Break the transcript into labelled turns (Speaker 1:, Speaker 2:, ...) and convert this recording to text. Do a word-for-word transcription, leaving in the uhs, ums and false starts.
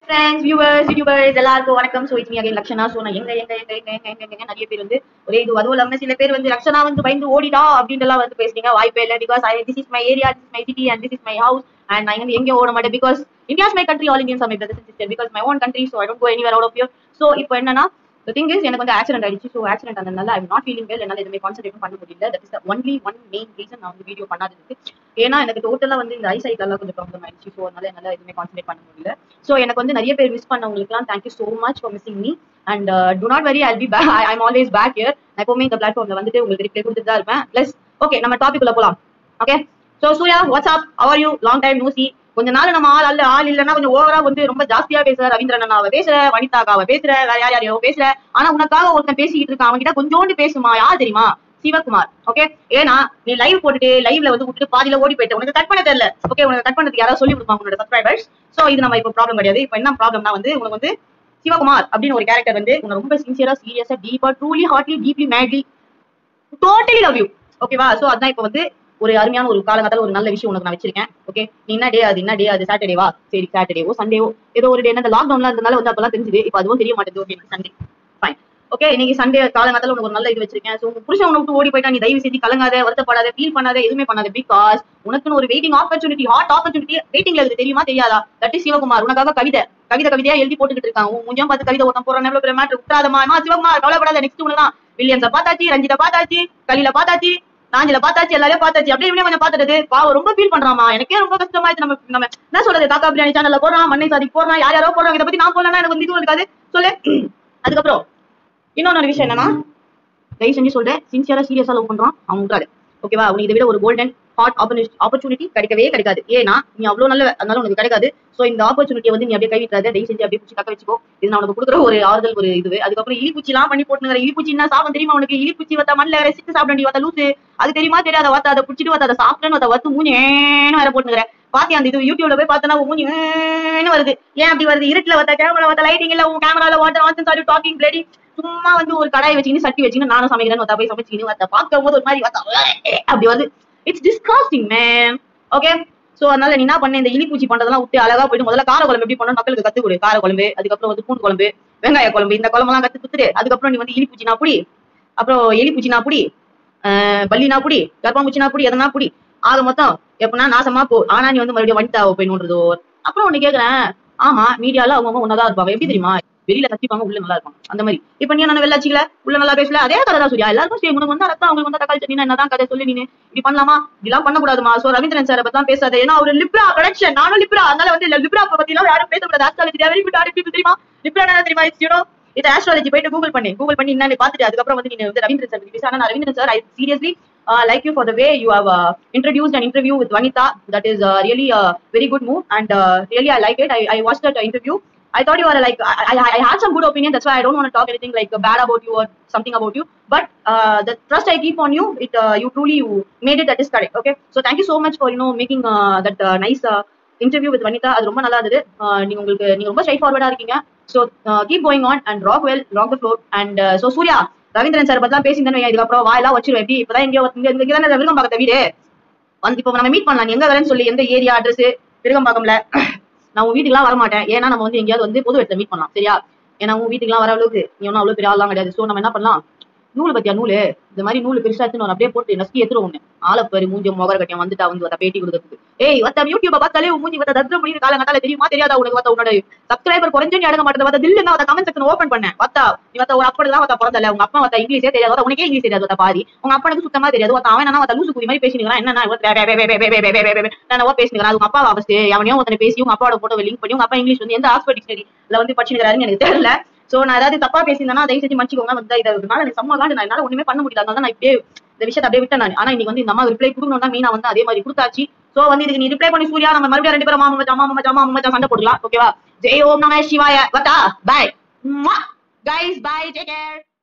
Speaker 1: friends, viewers, YouTubers எல்லாருக்கும் வணக்கம். So it's me again Lakshana. So நான் எங்க எங்க எங்க எங்க எங்க எங்க எங்க நிறைய பேர் வந்து ஒரே இது அதுவும் இல்லாம சில பேர் வந்து லக்ஷனா வந்து பயந்து ஓடிட்டா அப்படின்ட்டு எல்லாம் வந்து பேசுறீங்க. வாய்ப்பே இல்லை. Because I this is my area, this is my city and this is my house and நான் வந்து எங்க ஓட மாட்டேன். Because India is my country, all Indians are my brothers and sisters. Because my own country, so I don't go anywhere out of here. So இப்போ என்னன்னா the thing is எனக்கு வந்து accident ஆயிடுச்சு. ஸோ ஆக்சிடென்ட் ஆனதுனால I am not feeling well. என்னால் எதுவுமே concentrate பண்ண முடியல. That is the only one main reason நான் வந்து வீடியோ பண்ணாததுக்கு. ஏன்னா எனக்கு டோட்டலாக வந்து இந்த ஐசைட் எல்லாம் கொஞ்சம் ப்ராப்ளம் ஆயிடுச்சு. ஸோ அதனால என்னால் எதுவுமே கான்சென்ட்ரேட் பண்ண முடியல. ஸோ எனக்கு வந்து நிறைய பேர் மிஸ் பண்ணவங்களுக்குலாம் thank you so much for missing me and do not worry I'll be back. I am always back here. நான் எப்பவுமே இந்த பிளாட்ஃபார்ம்ல வந்துட்டு உங்களுக்கு ரிப்ளை கொடுத்துட்டு தான் இருப்பேன். பிளஸ் ஓகே நம்ம டாபிக் உள்ள போலாம். Okay so Surya what's up how are you long time no see. கொஞ்ச நாள் நம்ம ஆள் அல்ல ஆள் இல்லைன்னா கொஞ்சம் ஓவரா வந்து ரொம்ப ஜாஸ்தியா பேசுற. ரவீந்திரன் அண்ணாவை பேசுற, வனிதாக்காவை பேசுற, வேற யார் யாரையோ பேசுற. ஆனா உனக்காக ஒருத்தன் பேசிக்கிட்டு இருக்கான். அவன்கிட்ட கொஞ்சோண்டு பேசுமா. யார் தெரியுமா? சிவகுமார். ஓகே ஏன்னா நீ லைவ் போட்டுட்டு லைவ்ல வந்து விட்டுட்டு பாதியில ஓடி போயிட்டு உனக்கு கட் பண்ண தெரியல. ஓகே உனக்கு கட் பண்ணதுக்கு யாராவது சொல்லி கொடுப்பாங்க உன்னோட சப்ஸ்கிரைபர்ஸ். சோ இது நம்ம இப்போ ப்ராப்ளம் கிடையாது. இப்போ என்ன ப்ராப்ளம்னா வந்து உனக்கு வந்து சிவகுமார் அப்படின்னு ஒரு கேரக்டர் வந்து உங்க ரொம்ப சின்சியரா சீரியஸா டீப்பா truly hardly deeply madly totally love you. ஓகேவா? சோ அதான் இப்போ வந்து ஒரு அருமையான ஒரு காலகட்டத்தில் ஒரு நல்ல விஷயம் உனக்கு நான் வச்சிருக்கேன். ஓகே நீ என்ன டே அது என்ன டே அது சாட்டர்டேவா? சரி சாட்டர்டேவோ சண்டேவோ ஏதோ ஒரு டே. இந்த லாக்டவுன்ல இருந்தனால வந்து அப்பெல்லாம் தெரிஞ்சுது. இப்போ அதுவும் தெரிய மாட்டேங்குது. Okay Sunday fine. ஓகே இன்னைக்கு சண்டே காலகட்டத்தில் உனக்கு ஒரு நல்ல இது வச்சிருக்கேன். ஸோ உங்க புருஷன் உனக்கு விட்டு ஓடி போயிட்டா நீ தயவு செய்து கலங்காத, வருத்தப்படாத, ஃபீல் பண்ணாத, எதுவுமே பண்ணாத. பிகாஸ் உனக்குன்னு ஒரு வெயிட்டிங் ஆப்பர்ச்சுனிட்டி, ஹாட் ஆப்பர்ச்சுனிட்டி வெயிட்டிங்ல இருக்கு. தெரியுமா தெரியாதா? That is Sivakumar. உனக்காக கவிதை கவிதை கவிதையா எழுதி போட்டுக்கிட்டு இருக்கான். உன் முஞ்சம் பார்த்து கவிதை ஒருத்தன் போறான். எவ்வளவு பெரிய மேட்டர். விட்டுறாதமா சிவகுமார், கவலைப்படாத. நெக்ஸ்ட் உனக்கு தான் வில்லியம்ஸை பார்த்தாச்சு, ரஞ்சிதா பார்த்தாச்சு, கலியில பார்த்தாச்சு, நாஞ்சில பார்த்தாச்சு, எல்லாரையும் பார்த்தாச்சு. அப்படியே இப்படியே கொஞ்சம் பார்த்துட்டு பாவம் ரொம்ப ஃபீல் பண்றாமா. எனக்கே ரொம்ப கஷ்டமாயிடுச்சு. நம்ம நம்ம என்ன சொல்றது, காக்கா பிரியாணி சேனல்ல போடுறான், மண்ணை சாதிக்கு போடுறான், யார் யாரோ போடுறாங்க. இதை பத்தி நான் போடலன்னா எனக்கு வந்து இது இருக்காது. சொல்லு. அதுக்கப்புறம் இன்னொன்னு விஷயம் என்னன்னா, தயவு செஞ்சு சொல்றேன், சின்சியரா சீரியஸா லவ் பண்றான் அவன் விட்டாரு. ஓகேவா? உனக்கு இதை விட ஒரு கோல்டன் ஹாட் ஆப்பர்ச்சுனிட்டி கிடைக்கவே கிடைக்காது. ஏன்னா நீ அவ்வளவு நல்ல, அதனால உனக்கு கிடைக்காது. சோ இந்த ஆப்பர்ச்சுனிட்டியை வந்து நீ அப்படியே கைவிட்டாத. தயவு செஞ்சு அப்படியே பிடிச்சி தக்க வச்சுக்கோ. இது நான் உனக்கு கொடுக்குற ஒரு ஆறுதல் ஒரு இது. அதுக்கப்புறம் இலிப்பூச்சி எல்லாம் பண்ணி போட்டுங்கிற. இலிப்பூச்சி என்ன சாப்பிடும் தெரியுமா உனக்கு? இலிப்பூச்சி வத்தா மண்ணில் வேற சிட்டு சாப்பிட வேண்டிய வத்த லூசு. அது தெரியுமா தெரியாத? வத்த அதை பிடிச்சிட்டு வத்த அதை சாப்பிட்டேன்னு வத்த வத்து மூஞ்சேன்னு வேற போட்டுங்கிற. பாத்தியா அந்த இது யூடியூப்ல போய் பார்த்தனா மூஞ்சு வருது. ஏன் அப்படி வருது? இருட்டுல வத்த கேமரா வத்த லைட்டிங் இல்ல. உன் கேமரால water what's sorry talking bloody சும்மா வந்து ஒரு கடாயை வச்சுக்கின்னு சட்டி வச்சுக்கின்னு நானும் சமைக்கிறேன்னு வத்தா போய் சமைச்சிக்கின்னு வத்த பார்க்கும் போது ஒரு மாதிரி வத்தா அப்படி வருது. It's disgusting man. Okay so அதனால நீ என்ன பண்ண, இந்த இலிப்பூச்சி பண்றதெல்லாம் விட்டு அழகா போயிட்டு முதல்ல கார குழம்பு எப்படி பண்ணணும் மக்களுக்கு கத்து கொடு. கார குழம்பு, அதுக்கப்புறம் வந்து பூண்டு குழம்பு, வெங்காய குழம்பு, இந்த குழம்பெல்லாம் கத்து குத்துட்டு அதுக்கப்புறம் நீ வந்து இலிப்பூச்சி நாப்புடி, அப்புறம் எலிப்பூச்சி நாப்புடி, ஆஹ் பல்லி நாப்புடி, கர்ப்பாம்பூச்சி நாப்புடி, எதனா புடி. ஆக மொத்தம் எப்படின்னா நாசமா போ. ஆனா நீ வந்து மறுபடியும் வனிதாவை போய் நோண்டுறதோ. அப்புறம் ஒண்ணு கேக்குறேன், ஆமா மீடியால அவங்க ஒன்னதான் இருப்பாங்க. எப்படி தெரியுமா? வெளியில கத்திப்பாங்க, உள்ள நல்லா இருக்கும். அந்த மாதிரி இப்ப நீ என்ன வெள்ளாச்சிக்கல, உள்ள நல்லா பேசல. அதே கதை தான் சூர்யா. எல்லாருக்கும் சேம். உனக்கு வந்து ரத்தம், அவங்களுக்கு வந்து தக்காளி சட்னி என்னதான் கதை சொல்லி நீ இப்படி பண்ணலாமா? இப்படிலாம் பண்ணக்கூடாதுமா. சோ ரவீந்திரன் சார் பத்தி பேசாத. ஏன்னா அவர் லிப்ரா கனெக்ஷன், நானும் லிப்ரா. அதனால வந்து லிப்ரா பத்தி எல்லாம் யாரும் பேசக்கூடாது. Astrology very good are people தெரியுமா? லிப்ரா என்ன தெரியுமா? யூனோ இது ஆஸ்ட்ராலஜி. போயிட்டு கூகுள் பண்ணி கூகுள் பண்ணி என்னன்னு பாத்துட்டு அதுக்கப்புறம் வந்து நீங்க வந்து ரவீந்திரன் சார் பேச. ஆனா Raveendran sir I seriously Uh, like you for the way you have uh, introduced an interview with Vanitha. That is uh, really a uh, very good move and uh, really I like it. I, I watched that uh, interview. I thought you were like I, I, I had some good opinion. That's why I don't want to talk anything like uh, bad about you or something about you. But uh, the trust I keep on you, it uh, you truly you made it. That is correct. Okay. So thank you so much for you know making uh, that uh, nice uh, interview with Vanitha. அது ரொம்ப நல்லா இருந்தது. நீங்க உங்களுக்கு நீங்க ரொம்ப straight ஃபார்வர்டா இருக்கீங்க. So uh, keep going on and rock well, rock the floor. And uh, so Surya Raveendran sir பத்தி பேசியிருந்தேன். இதுக்கப்புறம் வாயெல்லாம் வச்சிருவேன். எப்படி இப்பதான் இங்கே இங்கதானே விருகம்பாக்கத்தை வீடு வந்து இப்போ நம்ம மீட் பண்ணலாம். எங்க வேலைன்னு சொல்லி எந்த ஏரியா அட்ரஸ் விருகம்பாக்கம்ல. நான் உன் வீட்டுக்குலாம் வர மாட்டேன். ஏன்னா நம்ம வந்து எங்கேயாவது வந்து பொது இடத்துல மீட் பண்ணலாம். சரியா? ஏன்னா உன் வீட்டுக்குலாம் வர அளவுக்கு நீ ஒன்னும் அவ்வளவு பெரிய ஆள்லாம் கிடையாது. சோ நம்ம என்ன பண்ணலாம், நூல் பத்தியா நூலு இந்த மாதிரி நூல் பெருசா எடுத்துன்னு அப்படியே போட்டு நஸ்கி எடுத்துரும். ஒண்ணு ஆளப்பரு மூஞ்சி மொகர கட்டியம் வந்துட்டா வந்து வத்த பேட்டி கொடுக்கறதுக்கு. ஏய் வத்த யூடியூப பார்த்தாலே மூஞ்சி வத்த தத்ரம் பண்ணி காலங்கத்தால தெரியுமா தெரியாதா உனக்கு? வத்த உன்னோட சப்ஸ்கிரைபர் குறைஞ்சு நீ அடங்க மாட்டேன். வத்த தில்லுன்னா வத்த கமெண்ட் செக்ஷன் ஓபன் பண்ணேன். வத்தா நீ வத்த ஒரு அப்படி தான் வத்த பிறந்தல. உங்க அப்பா வத்த இங்கிலீஷே தெரியாது. உனக்கே இங்கிலீஷ் தெரியாது. வத்த பாதி உங்க அப்பனுக்கு சுத்தமா தெரியாது. வத்த அவன் வத்த லூசு குதி மாதிரி பேசினுக்கிறான். என்ன என்னவோ பேசினுக்கிறான். உங்க அப்பா ஃபர்ஸ்ட் அவனையும் ஒருத்தனை பேசி உங்க அப்பாவோட போட்டோ லிங்க் பண்ணி உங்க அப்பா இங்கிலீஷ் வந்து எந்த ஆக்ஸ்போர்ட் டிக்ஷனரியில வந்து படிச்சுக்கிறாருன்னு எனக்கு தெரியல. சோ நான் ஏதாவது தப்பா பேசியிருந்தேன்னா தயவு செஞ்சு மன்னிச்சுக்கோங்க. வந்து இதனால எனக்கு செம்ம காண்டு. நான் என்னால ஒண்ணுமே பண்ண முடியல. அதனால நான் இப்படியே இந்த விஷயத்தை அப்படியே விட்டேன் நான். ஆனா இன்னைக்கு வந்து இந்த அம்மா ரிப்ளை கொடுக்கணும் தான் மீனா வந்து அதே மாதிரி கொடுத்தாச்சு. சோ வந்து இதுக்கு நீ ரிப்ளை பண்ணி சூர்யா நம்ம மறுபடியும் ரெண்டு பேரும் மாமா மச்சான் மாமா மச்சான் மாமா மச்சான் சண்டை போடலாம். ஓகேவா? ஜெய் ஓம் நம சிவாய. வட்டா bye guys, bye, take care.